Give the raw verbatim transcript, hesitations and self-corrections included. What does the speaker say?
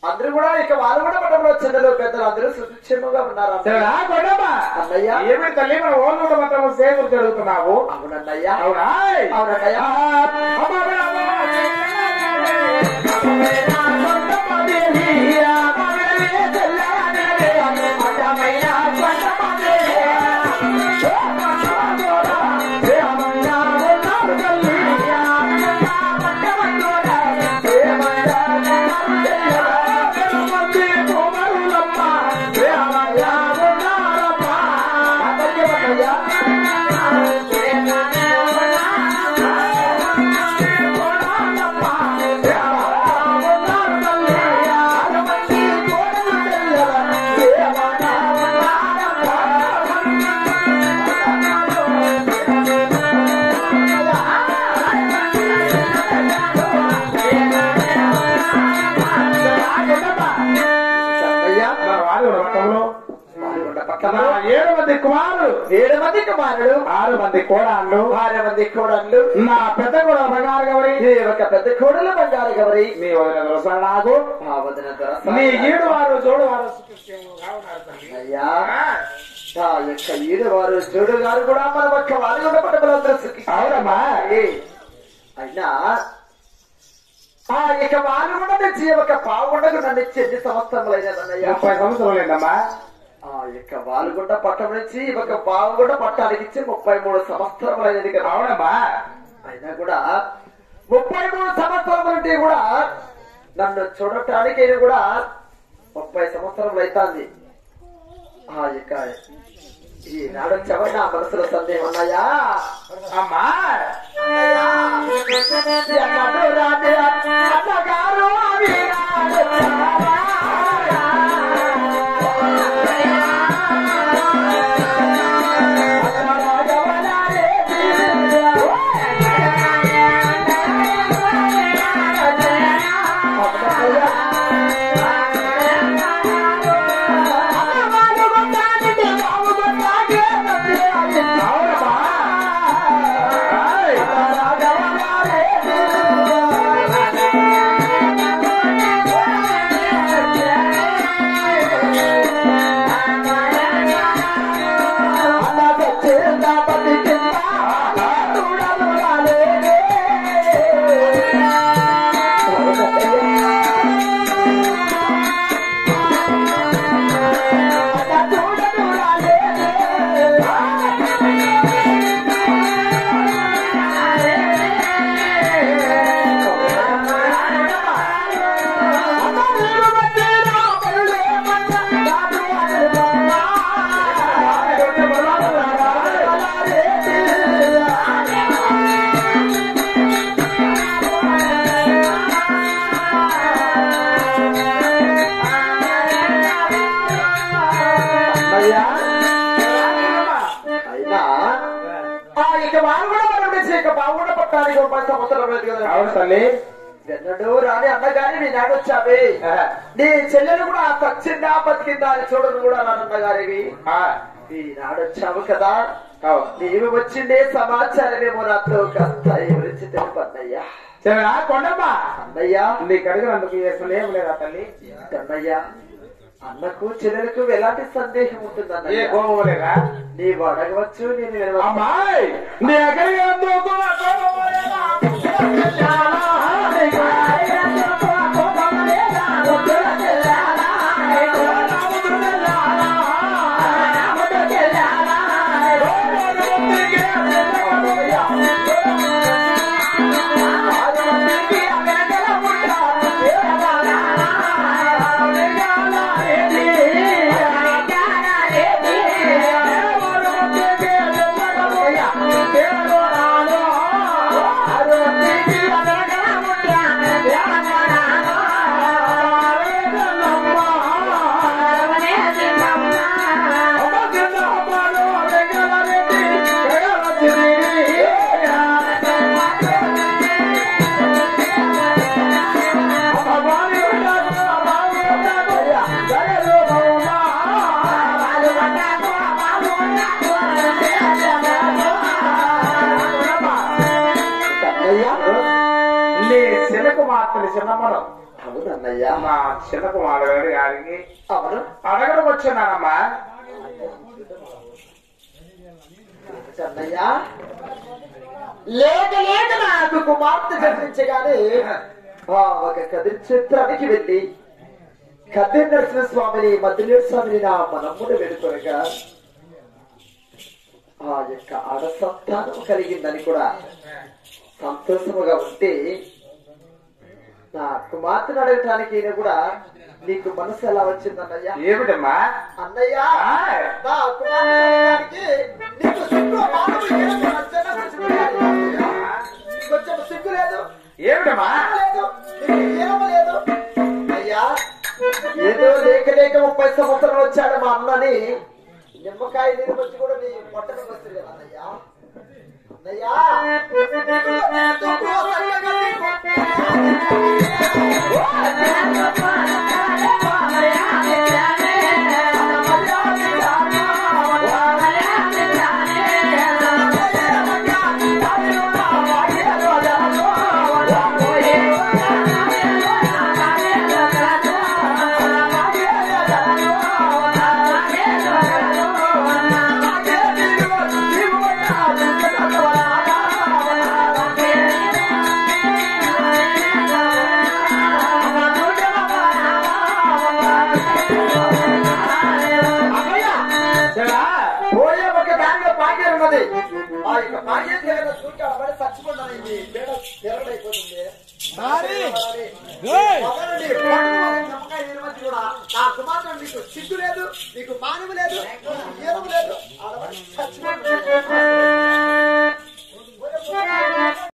అందరూ కూడా ఇక వాళ్ళు కూడా పట్టణంలో చిన్నలు పెద్దలు అందరూ సుభిక్షముగా ఉన్నారు అన్నయ్య. ఏమిటి తల్లి మన ఓళ్ళు కూడా మాత్రం సేవలు జరుగుతున్నావు? అవునన్నయ్యా, అవునా? అవునన్నయ్యా. ఏడు మంది కుమారులు, ఏడు మంది కుమారుడు, ఆరు మంది కోడాళ్ళు, ఆరు మంది కోడళ్ళు. నా పెద్ద కోడలు బంగారు గౌరి, ఒక పెద్ద కోడలు బంగారు గౌరి. నీ వదిన దొరస నాకు, ఆ వదిన దొరస. నీ ఈడు వారు జోడు వారు అయ్యా, ఆ యొక్క ఈడు వారు జోడు గారు కూడా మన ఒక్క వాళ్ళు కూడా పట్టబలందరూ సుఖి. అవునమ్మా. అయినా ఆ ఇక వాళ్ళు కూడా తెచ్చి ఒక పావుండకు నన్ను ఇచ్చి ఎన్ని సంవత్సరములు అయినదన్నయ్యా? ముప్పై సంవత్సరాలు అయిందమ్మా. ఆ యొక్క వాలుగుండ పట్టం నుంచి ఒక పావుగుండ పట్టానికి ఇచ్చి ముప్పై మూడు సంవత్సరములు అయినది కదా. అవునమ్మా. అయినా కూడా ముప్పై మూడు సంవత్సరముల నుండి కూడా నన్ను చూడటానికి కూడా ముప్పై సంవత్సరములు అవుతుంది. ఆ యొక్క ఈనాడు చెవరి నా మనసులో సందేహం ఉన్నాయా? అమ్మా అన్నగారు ఎన్నడూ రాని అన్నగారి నీ నాడొచ్చావి. నీ చెల్లెలు కూడా సచ్చిందా బతికిందా అని చూడను కూడా అన్నగారివి. ఈ నాడొచ్చావు కదా, నీవు వచ్చిండే సమాచారమేమో నాతో కాస్త గురించి తెలుపన్నయ్యా. కొండమ్మా అన్నయ్యా, నీకు అడిగినందుకు ఏం లేదా తల్లి? అన్నయ్యా, అన్నకు చెల్లెలకు ఎలాంటి సందేహం ఉంటుందన్నయ్య? కోపం లేదా? నీవు అడగవచ్చు, నేను అమ్మాయి నీ అడిగినందుకు I don't think అవునన్నయ్యా. మా చిన్న కుమారుడు గారికి అవును అడగడం వచ్చానమ్మా. అన్నయ్యా లేక లేక నాకు కుమార్తె జన్మించగానే ఆ ఒక కదిరి క్షేత్రానికి వెళ్ళి కదిరి నరసింహ స్వామిని మద్దిలేడు స్వామిని నా మనమ్ముడు వేడుకొనగా ఆ యొక్క ఆడ సంతానం కలిగిందని కూడా సంతోషముగా ఉంటే నా కుమార్తెను అడగటానికి ఈయన కూడా నీకు మనసు ఎలా వచ్చిందన్నయ్యా? ఏమిటమ్మా అన్నయ్యా నా కుమార్తె నీకు సిగ్గు మానవు ఏమో నచ్చనా నచ్చుకున్నాడు అన్నయ్యా. కొంచెం సిగ్గు లేదు ఏమిటమ్మా? లేదు నీకు ఏమో లేదు అయ్యా. ఏదో లేక లేక ముప్పై సంవత్సరాలు వచ్చాడు మా అన్నని నిమ్మకాయ నీరు వచ్చి కూడా నీ పొట్టకు వస్తుంది కదా అన్నయ్యా. అన్నయ్యా చచ్చిపోతాను.